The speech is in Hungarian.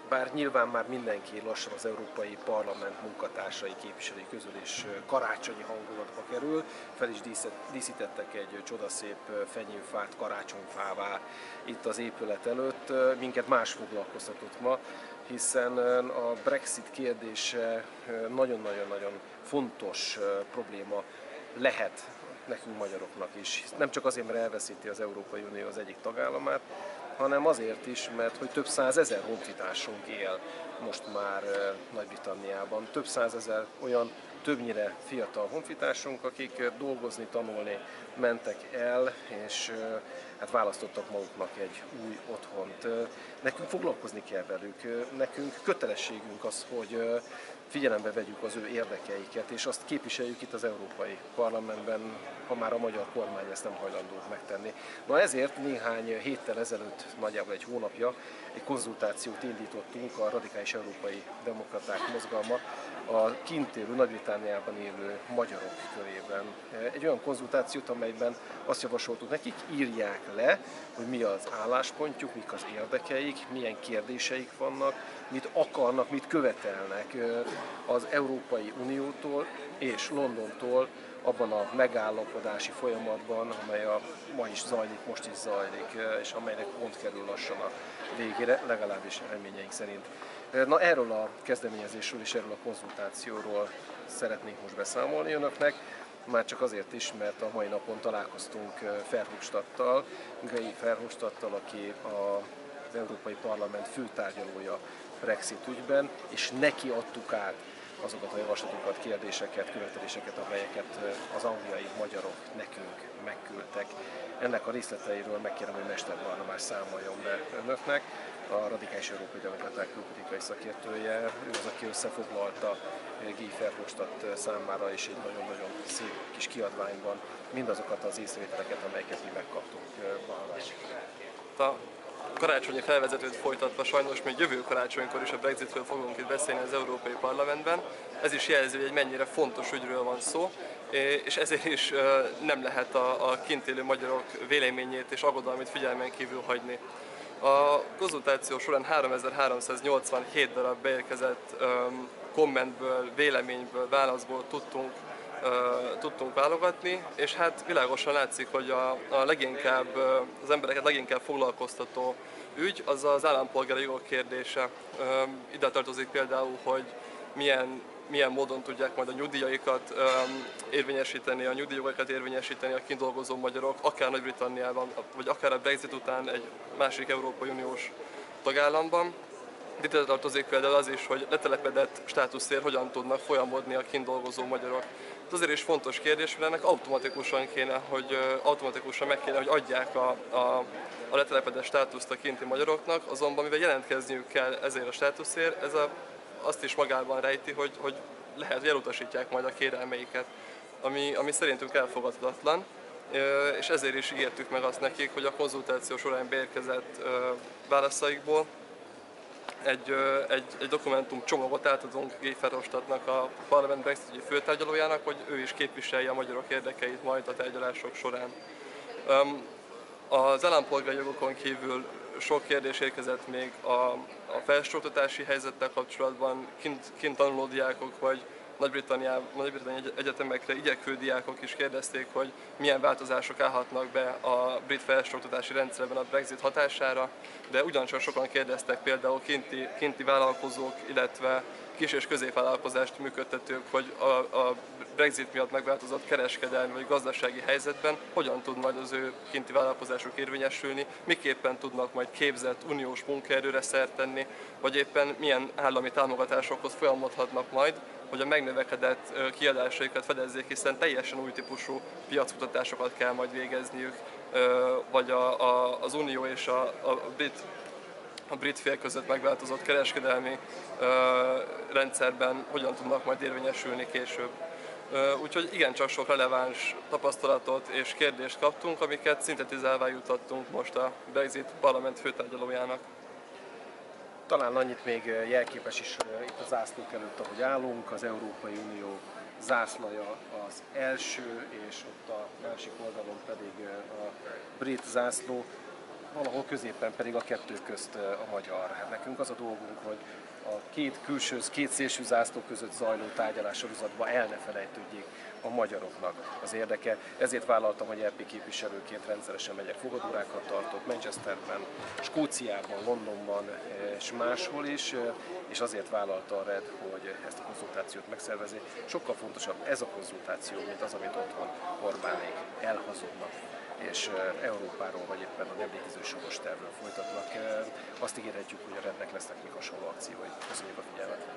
Bár nyilván már mindenki lassan az Európai Parlament munkatársai, képviselői közül is karácsonyi hangulatba kerül, fel is díszítettek egy csodaszép fenyőfát karácsonyfává itt az épület előtt. Minket más foglalkoztatott ma, hiszen a Brexit kérdése nagyon-nagyon-nagyon fontos probléma lehet nekünk magyaroknak is. Nem csak azért, mert elveszíti az Európai Unió az egyik tagállamát, hanem azért is, mert hogy több százezer honfitársunk él most már Nagy-Britanniában. Több százezer olyan többnyire fiatal honfitársunk, akik dolgozni, tanulni mentek el, és hát választottak maguknak egy új otthont. Nekünk foglalkozni kell velük, nekünk kötelességünk az, hogy figyelembe vegyük az ő érdekeiket, és azt képviseljük itt az Európai Parlamentben, ha már a magyar kormány ezt nem hajlandó megtenni. Na ezért néhány héttel ezelőtt, nagyjából egy hónapja, egy konzultációt indítottunk a Radikális Európai Demokraták Mozgalma a kint élő, Nagy-Britanniában élő magyarok körében. Egy olyan konzultációt, amelyben azt javasoltuk nekik, írják le, hogy mi az álláspontjuk, mik az érdekeik, milyen kérdéseik vannak, mit akarnak, mit követelnek az Európai Uniótól és Londontól abban a megállapodási folyamatban, amely ma is zajlik, most is zajlik, és amelynek pont kerül lassan a végére, legalábbis reményeink szerint. Na erről a kezdeményezésről és erről a konzultációról szeretnénk most beszámolni önöknek, már csak azért is, mert a mai napon találkoztunk Verhofstadttal, Guy Verhofstadttal, aki az Európai Parlament főtárgyalója Brexit ügyben, és neki adtuk át azokat a javaslatokat, kérdéseket, követeléseket, amelyeket az angliai magyarok nekünk megküldtek. Ennek a részleteiről megkérem, hogy Mester Barnabás számoljon be önöknek, a Radikális Európai Demokraták külpolitikai szakértője, ő az, aki összefoglalta Guy Verhofstadt számára is egy nagyon-nagyon szép kis kiadványban mindazokat az észrevételeket, amelyeket mi megkaptunk. Barnabás. A karácsonyi felvezetőt folytatva sajnos még jövő karácsonykor is a Brexitről fogunk itt beszélni az Európai Parlamentben. Ez is jelzi, hogy egy mennyire fontos ügyről van szó, és ezért is nem lehet a kint élő magyarok véleményét és aggodalmait figyelmen kívül hagyni. A konzultáció során 3387 darab beérkezett kommentből, véleményből, válaszból tudtunk válogatni, és hát világosan látszik, hogy az embereket leginkább foglalkoztató ügy az az állampolgári jogok kérdése. Ide tartozik például, hogy milyen módon tudják majd a nyugdíjaikat érvényesíteni, a nyugdíjjogokat érvényesíteni a kint dolgozó magyarok, akár Nagy-Britanniában, vagy akár a Brexit után egy másik Európai Uniós tagállamban. Ide tartozik például az is, hogy letelepedett státuszért hogyan tudnak folyamodni a kint dolgozó magyarok. Ez azért is fontos kérdés, mert ennek automatikusan meg kéne, hogy adják a letelepedett státuszt a kinti magyaroknak, azonban mivel jelentkezniük kell ezért a státuszért, azt is magában rejti, hogy lehet, hogy elutasítják majd a kérelmeiket, ami szerintünk elfogadhatatlan, és ezért is ígértük meg azt nekik, hogy a konzultáció során beérkezett válaszaikból egy dokumentum csomagot átadunk Guy Verhofstadtnak, a parlament Brexit főtárgyalójának, hogy ő is képviselje a magyarok érdekeit majd a tárgyalások során. Az állampolgári jogokon kívül sok kérdés érkezett még a felsőoktatási helyzettel kapcsolatban, kint tanuló diákok vagy Nagy-Britannia egyetemekre igyekvő diákok is kérdezték, hogy milyen változások állhatnak be a brit felsőoktatási rendszerben a Brexit hatására, de ugyancsak sokan kérdeztek például kinti vállalkozók, illetve kis- és középvállalkozást működtetők, hogy a Brexit miatt megváltozott kereskedelmi vagy gazdasági helyzetben hogyan tud majd az ő kinti vállalkozásuk érvényesülni, miképpen tudnak majd képzett uniós munkaerőre szert tenni, vagy éppen milyen állami támogatásokhoz folyamodhatnak majd, hogy a megnövekedett kiadásaikat fedezzék, hiszen teljesen új típusú piackutatásokat kell majd végezniük, vagy az Unió és a brit fél között megváltozott kereskedelmi rendszerben hogyan tudnak majd érvényesülni később. Úgyhogy igencsak sok releváns tapasztalatot és kérdést kaptunk, amiket szintetizálva jutottunk most a Brexit parlament főtárgyalójának. Talán annyit még jelképes is itt a zászlók előtt, ahogy állunk, az Európai Unió zászlaja az első, és ott a másik oldalon pedig a brit zászló. valahol középen pedig a kettő közt a magyar. Hát nekünk az a dolgunk, hogy a két szélső zászló között zajló tárgyalássorozatban el ne felejtődjék a magyaroknak az érdeke. Ezért vállaltam, hogy EP képviselőként rendszeresen megyek, fogadórákat tartok Manchesterben, Skóciában, Londonban és máshol is, és azért vállalta a RED, hogy ezt a konzultációt megszervezi. Sokkal fontosabb ez a konzultáció, mint az, amit otthon Orbánék elhazudnak, és Európáról vagy éppen a nem létező soros tervről folytatnak. Azt ígérhetjük, hogy a RED-nek lesznek még hasonló akciói. Köszönjük a figyelmet!